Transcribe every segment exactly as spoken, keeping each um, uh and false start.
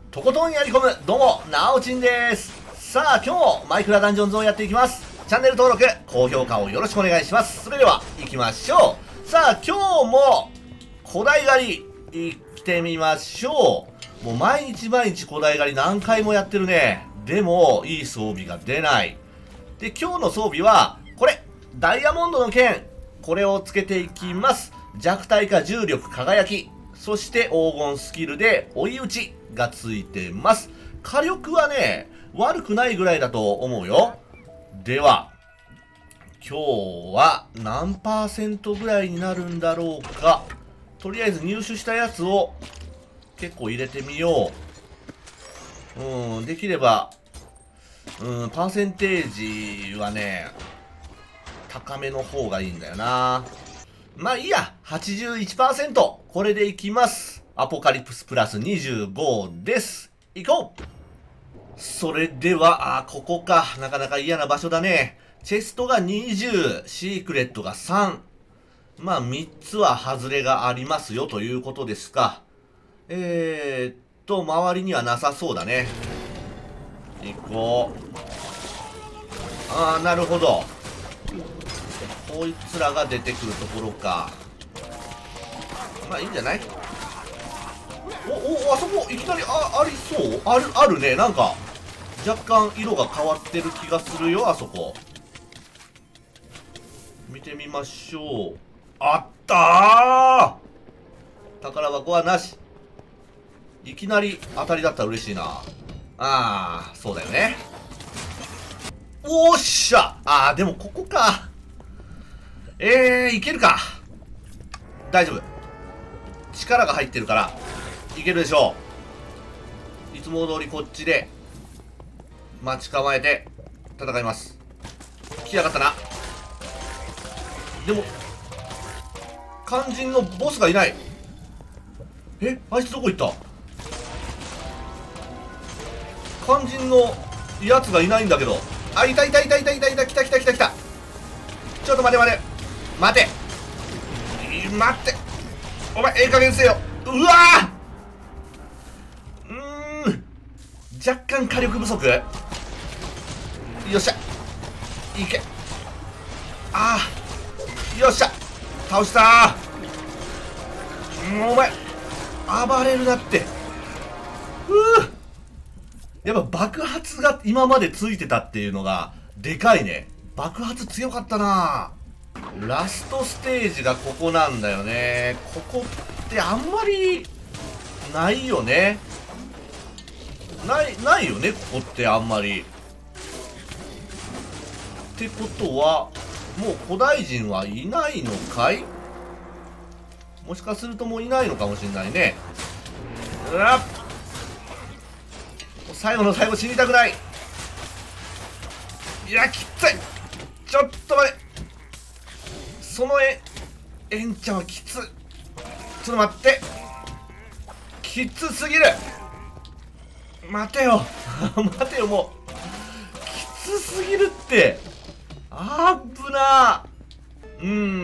とことんやり込む、どうも、なおちんです。さあ、今日もマイクラダンジョンズをやっていきます。チャンネル登録、高評価をよろしくお願いします。それでは、行きましょう。さあ、今日も、古代狩り、行ってみましょう。もう毎日毎日古代狩り何回もやってるね。でも、いい装備が出ない。で、今日の装備は、これ、ダイヤモンドの剣。これをつけていきます。弱体化重力輝き。そして黄金スキルで追い打ちがついてます。火力はね、悪くないぐらいだと思うよ。では、今日は何パーセントぐらいになるんだろうか。とりあえず入手したやつを結構入れてみよう。うん、できれば、うん、パーセンテージはね、高めの方がいいんだよな。まあいいや、はちじゅういちパーセント。これでいきます。アポカリプスプラスにじゅうごです。行こう。それでは、あ、ここか。なかなか嫌な場所だね。チェストがにじゅう、シークレットがさん。まあみっつは外れがありますよということですか。えーっと、周りにはなさそうだね。行こう。ああ、なるほど。こいつらが出てくるところか。まあいいんじゃない。おお、あそこいきなり あ, ありそうあるあるね。なんか若干色が変わってる気がするよ。あそこ見てみましょう。あったー。宝箱はなし。いきなり当たりだったら嬉しいな。ああ、そうだよね。おっしゃ。ああ、でもここか。えー、いけるか。大丈夫。力が入ってるからいけるでしょう。いつも通りこっちで待ち構えて戦います。来やがったな。でも肝心のボスがいない。え、あいつどこ行った。肝心のやつがいないんだけど。あ、いたいたいたいたいたいた。来た来た来た来た。ちょっと待て待て待て待って、お前ええ加減せよ。うわー、うーん、若干火力不足。よっしゃ、いけ。ああ、よっしゃ、倒したー。もうお前暴れるなって。うー、やっぱ爆発が今までついてたっていうのがでかいね。爆発強かったな。ラストステージがここなんだよね。ここってあんまりないよね。ないないよね、ここってあんまり。ってことはもう古代人はいないのかい。もしかするともういないのかもしれないね。うわっ、最後の最後死にたくない。いや、きつい。ちょっと待って、そのえエンチャはきつ。ちょっと待って、きつすぎる。待てよ待てよ、もうきつすぎるって。あぶな。うん、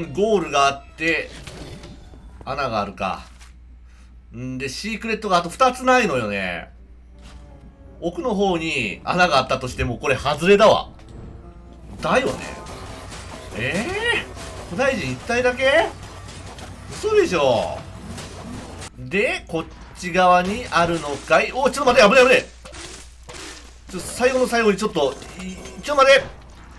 ゴールがあって穴があるか。んでシークレットがあとふたつないのよね。奥の方に穴があったとしてもこれ外れだわ。だよね。ええー、古代人一体だけ。嘘でしょ。でこっち側にあるのかい。お、ちょっと待て、危ない危ない。ちょ最後の最後にちょっといちょっと待て。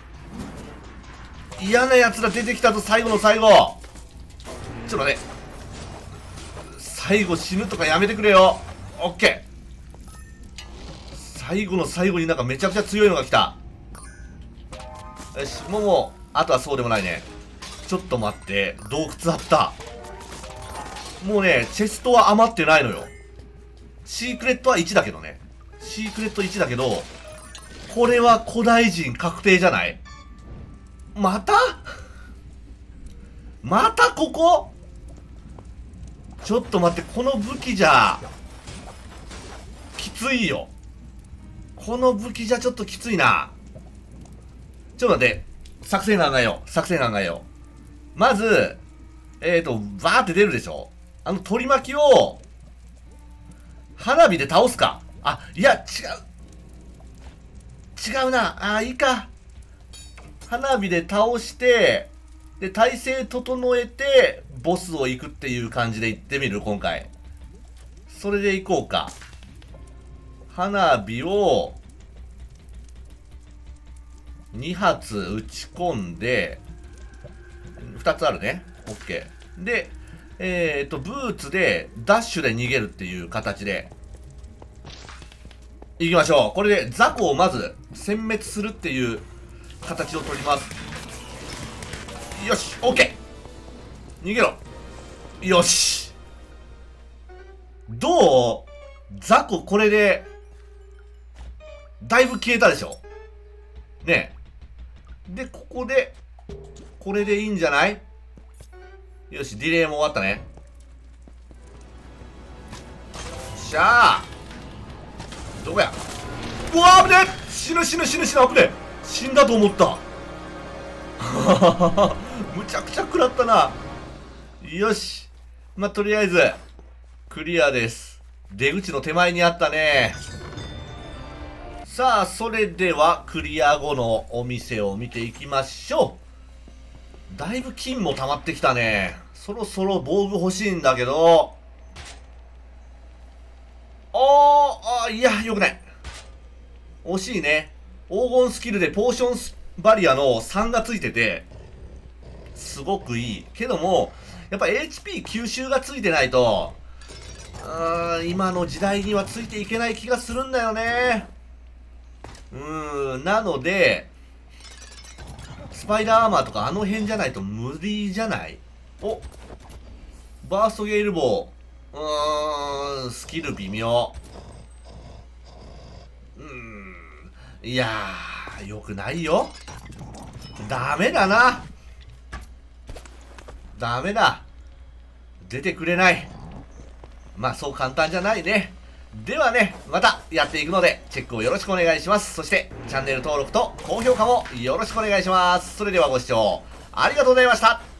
嫌なやつら出てきたぞ。最後の最後、ちょっと待て。最後死ぬとかやめてくれよ。オッケー。最後の最後になんかめちゃくちゃ強いのが来た。よし、もうもうあとはそうでもないね。ちょっと待って、洞窟あった。もうね、チェストは余ってないのよ。シークレットはいちだけどね。シークレットいちだけど、これは古代人確定じゃない。またまたここ。ちょっと待って、この武器じゃきついよ。この武器じゃちょっときついな。ちょっと待って、作戦考えよう。作戦考えよう。まずえーとバーって出るでしょ。あの取り巻きを花火で倒すか。 あ、いや、違う。違うな。あ、いいか。花火で倒して、で、体勢整えて、ボスを行くっていう感じで行ってみる、今回。それで行こうか。花火を、に発撃ち込んで、ふたつあるね。オッケー。で、えっと、ブーツで、ダッシュで逃げるっていう形で、行きましょう。これで、雑魚をまず、殲滅するっていう形を取ります。よし、オッケー。逃げろ。よし。どう？雑魚これで、だいぶ消えたでしょ？ねえ。で、ここで、これでいいんじゃない？よし、ディレイも終わったね。しゃあ。どこや？うわー、危ねえ！死ぬ死ぬ死ぬ死ぬ、危ねえ！死んだと思った。むちゃくちゃ食らったな。よし。まあ、とりあえず、クリアです。出口の手前にあったね。さあ、それでは、クリア後のお店を見ていきましょう。だいぶ金も溜まってきたね。そろそろ防具欲しいんだけど。おー、あー、いや、よくない。惜しいね。黄金スキルでポーションバリアのさんがついてて、すごくいい。けども、やっぱ エイチピー 吸収がついてないと、うーん、今の時代にはついていけない気がするんだよね。うーん、なので、スパイダーアーマーとかあの辺じゃないと無理じゃない？お、バーストゲイルボー。うーん、スキル微妙。うーん、いやー、よくないよ。ダメだな。ダメだ。出てくれない。まあ、そう簡単じゃないね。ではね、またやっていくので、チェックをよろしくお願いします。そして、チャンネル登録と高評価もよろしくお願いします。それではご視聴ありがとうございました。